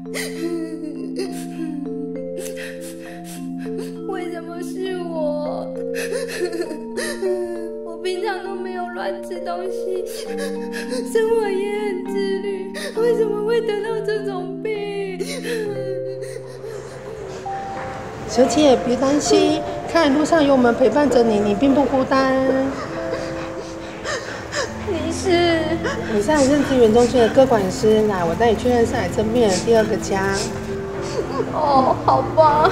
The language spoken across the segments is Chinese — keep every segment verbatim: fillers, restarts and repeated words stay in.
为什么是我？我平常都没有乱吃东西，生活也很自律，为什么会得到这种病？ 小姐，别担心，看路上有我们陪伴着你，你并不孤单。 你是？ 你是癌症资源中心的个管师，来，我带你去认识癌症病人的第二个家。 哦，好吧。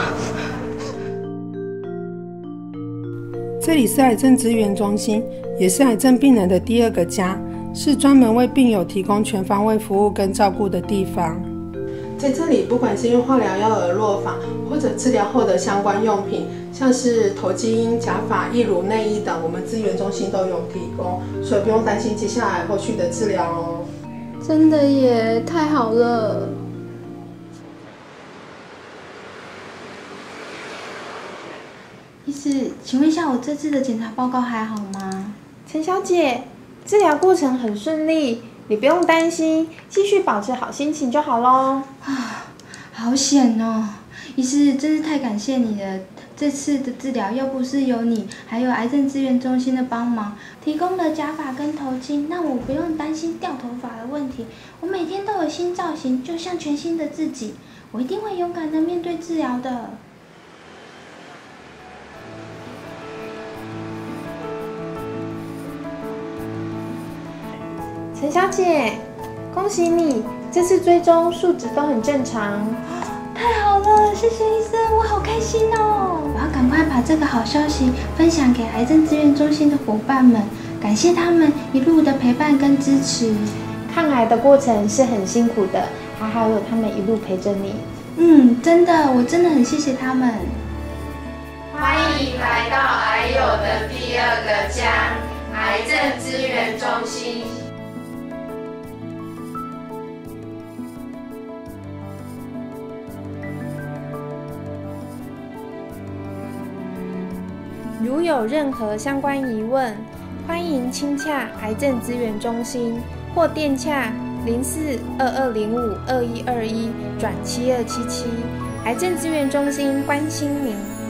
这里是癌症资源中心，也是癌症病人的第二个家，是专门为病友提供全方位服务跟照顾的地方。在这里，不管是因为化疗要儿落访，或者治疗后的相关用品，像是头巾、假发、义乳、内衣等，我们资源中心都有提供，所以不用担心接下来后续的治疗哦。 真的耶，太好了。 医师，请问一下，我这次的检查报告还好吗？ 陈小姐，治疗过程很顺利，你不用担心，继续保持好心情就好咯。 啊，好险哦！医师，真是太感谢你了。这次的治疗要不是有你，还有癌症资源中心的帮忙，提供了假发跟头巾，让我不用担心掉头发的问题。我每天都有新造型，就像全新的自己。我一定会勇敢的面对治疗的。 陈小姐，恭喜你，这次追踪数值都很正常。 太好了，谢谢医生，我好开心哦！我要赶快把这个好消息分享给癌症资源中心的伙伴们，感谢他们一路的陪伴跟支持。 抗癌的过程是很辛苦的，还好有他们一路陪着你。 嗯，真的，我真的很谢谢他们。 欢迎来到癌友的第二个家——癌症资源中心。 如有任何相关疑问，欢迎亲洽癌症资源中心或电洽零四二二零五二一二一转七二七七，癌症资源中心关心您。